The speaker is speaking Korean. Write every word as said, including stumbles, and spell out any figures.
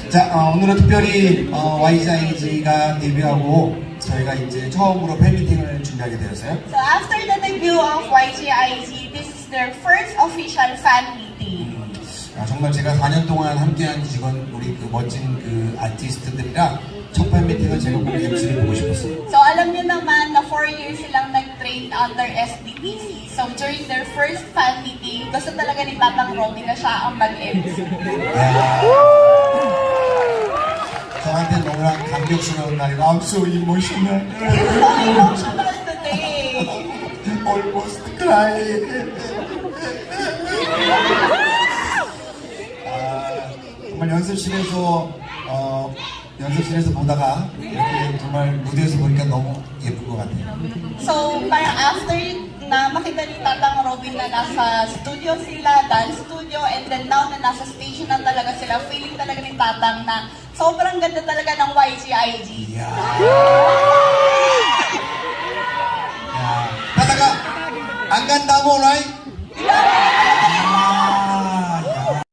자, 어, 오늘은 특별히 어, 와이지아이지가 데뷔하고 저희가 이제 처음으로 팬미팅을 준비하게 되었어요. So after the debut of Y G I G, this is their first official fan meeting. 음, 아, 정말 제가 사 년 동안 함께한 직원, 우리 그 멋진 그 아티스트들이랑 첫 팬미팅을 제가 꼭 엠시를 보고 싶었어요. So alam niyo naman na four years silang nag-train under S D P C. So during their first fan meeting, gusto talaga ni Tatang Robby na siya ang mag-M C. 저한테 너무나 감격스러운 날이라 I'm so emotional. It's so emotional today. Almost crying. 아, 정말 연습실에서 어, 연습실에서 보다가 이렇게 정말 무대에서 보니까 너무 예쁜 것 같아요. So parang after na makita ni Tatang Robby na nasa studio sila, dance studio, and then now na nasa stage na talaga sila, feeling talaga ni Tatang na sobrang ganda talaga ng Y G I G. Yeah. Yeah. Tatanga, ang ganda mo, right?